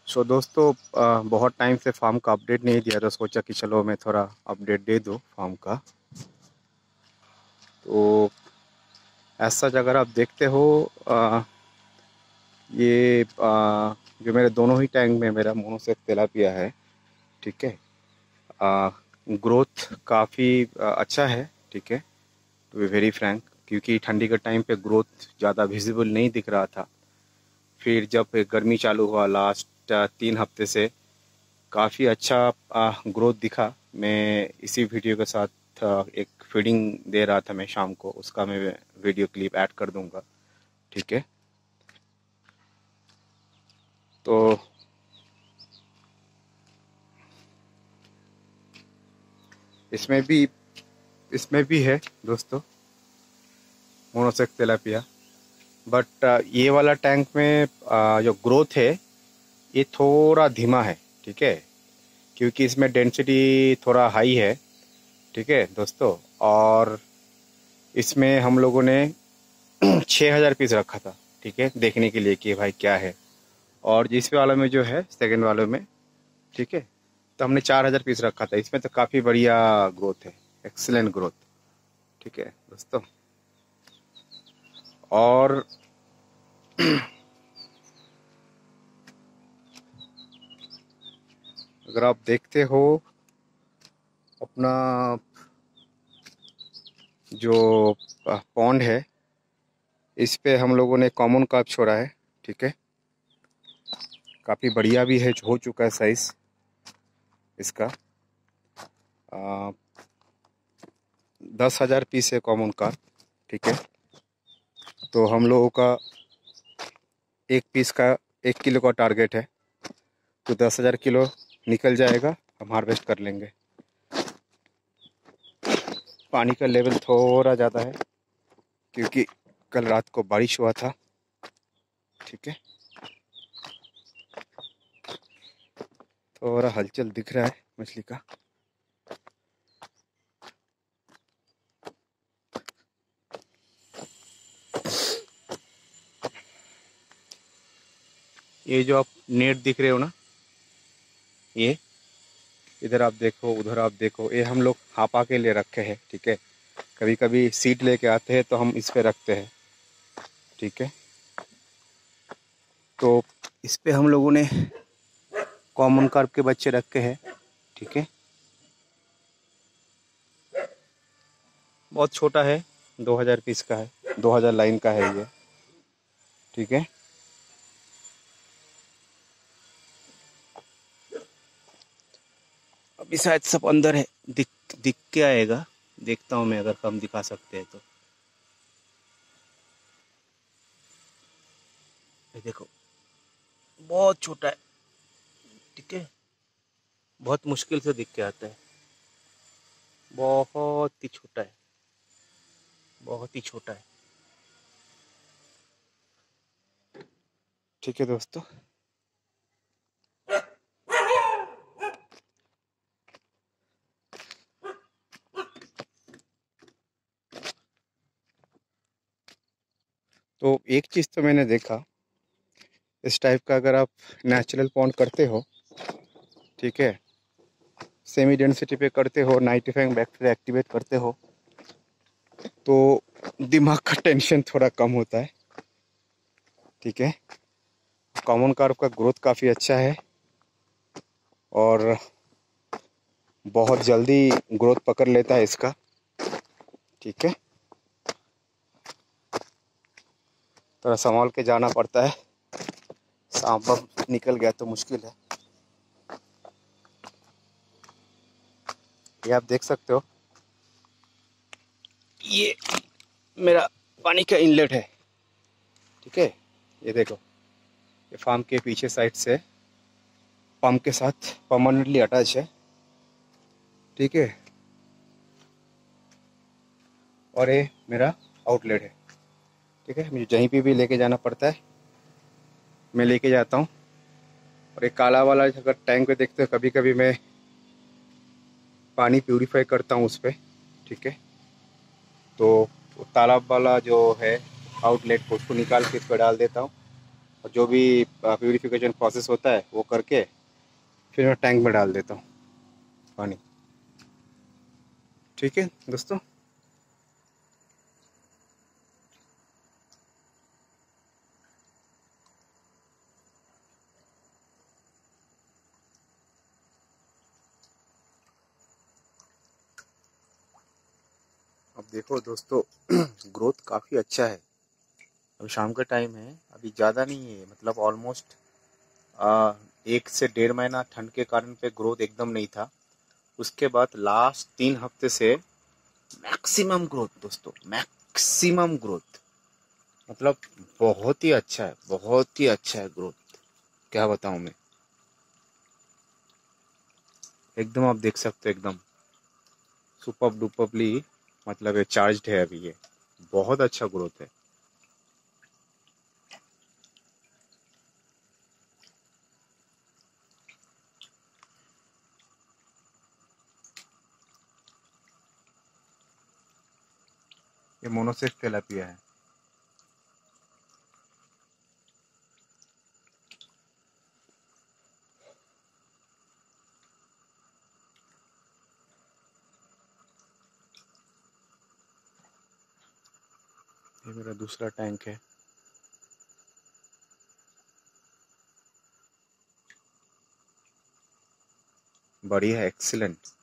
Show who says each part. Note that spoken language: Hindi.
Speaker 1: दोस्तों, बहुत टाइम से फार्म का अपडेट नहीं दिया तो सोचा कि चलो मैं थोड़ा अपडेट दे दूँ फार्म का। तो ऐसा अगर आप देखते हो, ये जो मेरे दोनों ही टैंक में मेरा मोनोसेक तिलापिया है। ठीक है। ग्रोथ काफ़ी अच्छा है। ठीक है। टू बी वेरी फ्रैंक, क्योंकि ठंडी के टाइम पे ग्रोथ ज़्यादा विजिबल नहीं दिख रहा था। फिर जब गर्मी चालू हुआ लास्ट 3 हफ्ते से काफ़ी अच्छा ग्रोथ दिखा। मैं इसी वीडियो के साथ एक फीडिंग दे रहा था मैं शाम को, उसका मैं वीडियो क्लिप ऐड कर दूंगा। ठीक है। तो इसमें भी है दोस्तों मोनोसेक तिलापिया। बट ये वाला टैंक में जो ग्रोथ है ये थोड़ा धीमा है। ठीक है, क्योंकि इसमें डेंसिटी थोड़ा हाई है। ठीक है दोस्तों। और इसमें हम लोगों ने 6,000 पीस रखा था। ठीक है, देखने के लिए कि भाई क्या है। और जिस वाले में जो है सेकंड वाले में, ठीक है, तो हमने 4,000 पीस रखा था। इसमें तो काफ़ी बढ़िया ग्रोथ है, एक्सीलेंट ग्रोथ। ठीक है दोस्तों। और अगर आप देखते हो अपना जो पॉन्ड है, इस पे हम लोगों ने कॉमन कार्प छोड़ा है। ठीक है, काफ़ी बढ़िया भी है, हो चुका है साइज इसका। 10,000 पीस है कॉमन कार्प। ठीक है, तो हम लोगों का एक पीस का 1 किलो का टारगेट है, तो 10,000 किलो निकल जाएगा, हम हार्वेस्ट कर लेंगे। पानी का लेवल थोड़ा ज़्यादा है क्योंकि कल रात को बारिश हुआ था। ठीक है, थोड़ा हलचल दिख रहा है मछली का। ये जो आप नेट दिख रहे हो ना, ये इधर आप देखो उधर आप देखो, ये हम लोग हापा के लिए रखे हैं। ठीक है, कभी कभी सीट लेके आते हैं तो हम इस पे रखते हैं। ठीक है, तो इस पे हम लोगों ने कॉमन कार्प के बच्चे रखे हैं। ठीक है, बहुत छोटा है, 2,000 पीस का है, 2,000 लाइन का है ये। ठीक है, अभी शायद सब अंदर है, दिख दिख के आएगा। देखता हूँ मैं, अगर हम दिखा सकते हैं तो। ये देखो, बहुत छोटा है। ठीक है, बहुत मुश्किल से दिख के आता है, बहुत ही छोटा है, बहुत ही छोटा है। ठीक है दोस्तों, तो एक चीज़ तो मैंने देखा, इस टाइप का अगर आप नेचुरल पॉन्ड करते हो, ठीक है, सेमी डेंसिटी पे करते हो, नाइट्रीफाइंग बैक्टीरिया एक्टिवेट करते हो, तो दिमाग का टेंशन थोड़ा कम होता है। ठीक है, कॉमन कार्प का ग्रोथ काफ़ी अच्छा है और बहुत जल्दी ग्रोथ पकड़ लेता है इसका। ठीक है, थोड़ा संभाल के जाना पड़ता है, सांप वाप निकल गया तो मुश्किल है। ये आप देख सकते हो, ये मेरा पानी का इनलेट है। ठीक है, ये देखो, ये फार्म के पीछे साइड से पंप के साथ परमानेंटली अटैच है। ठीक है, और ये मेरा आउटलेट है। ठीक है, मुझे जहीं पे भी लेके जाना पड़ता है मैं लेके जाता हूँ। और एक काला वाला अगर टैंक पे देखते हो, कभी कभी मैं पानी प्यूरीफाई करता हूँ उस पर। ठीक है, तो तालाब वाला जो है आउटलेट को, उसको निकाल के इस पर डाल देता हूँ। और जो भी प्यूरिफिकेशन प्रोसेस होता है वो करके फिर मैं टैंक में डाल देता हूँ पानी। ठीक है दोस्तों। अब देखो दोस्तों ग्रोथ काफ़ी अच्छा है। अभी शाम का टाइम है, अभी ज़्यादा नहीं है, मतलब ऑलमोस्ट 1 से 1.5 महीना ठंड के कारण पे ग्रोथ एकदम नहीं था। उसके बाद लास्ट 3 हफ्ते से मैक्सिमम ग्रोथ दोस्तों, मैक्सिमम ग्रोथ, मतलब बहुत ही अच्छा है, बहुत ही अच्छा है ग्रोथ। क्या बताऊं मैं, एकदम आप देख सकते हो, एकदम सुपर डुपरली, मतलब ये चार्ज्ड है अभी, ये बहुत अच्छा ग्रोथ है। ये मोनोसेक तेलापिया है। ये मेरा दूसरा टैंक है। बढ़िया है, एक्सीलेंट।